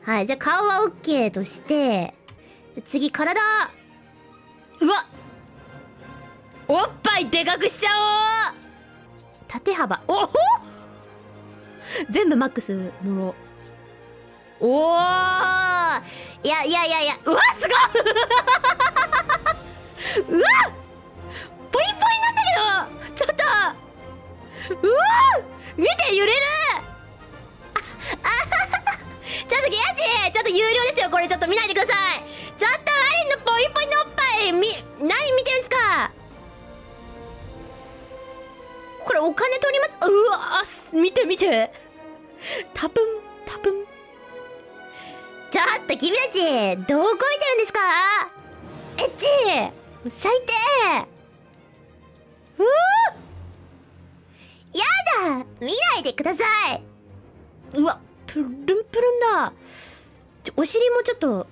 はい、じゃあ顔は OK として、次体。うわ、おっぱいでかくしちゃおう。縦幅、おほ全部マックスもろ。おお、いや、うわ、すごいうわ、ポイポイなんだけど、ちょっと、うわ見て、揺れる。ちょっとギヤチ、ちょっと有料ですよ、これちょっと見ないでください。ちょっとアリンのポイポイのおっぱい、何見てるんですか。これお金取ります。うわ見て見て、多分ちょっと君たちどこ見てるんですか。エッチ最低。やだ、見ないでください。うわ、プルンプルンだ。お尻もちょっと、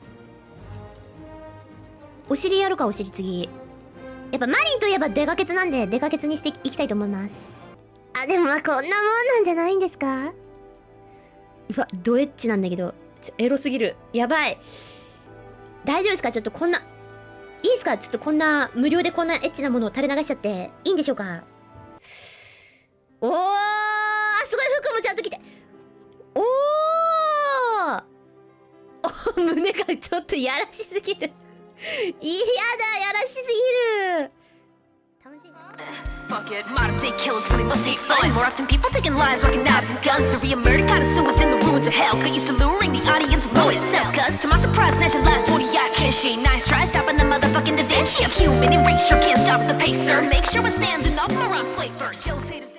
お尻やるか。お尻次やっぱマリンといえばデカケツなんで、デカケツにしていきたいと思います。あ、でもまあこんなもんなんじゃないんですか。うわ、ドエッチなんだけど、エロすぎる。やばい。大丈夫ですか。ちょっとこんな、いいですか。ちょっとこんな無料でこんなエッチなものを垂れ流しちゃっていいんでしょうか。おー、すごい、服もちゃんと着て。おー胸がちょっとやらしすぎる。嫌だ、やらしすぎる。楽しいね。 Fuck it, modern day killers really must take fun. More often people taking lives, rocking knives and guns. To re-murder connoisseurs in the ruins of hell. Get used to luring the audience with what it sells. Cause to my surprise, snatching lives, 40 eyes, can she? Nice try, stopping the motherfucking Da Vinci of human erasure. Can't stop the pacer. Make sure we're standing up, we're on slate first. Jealous haters.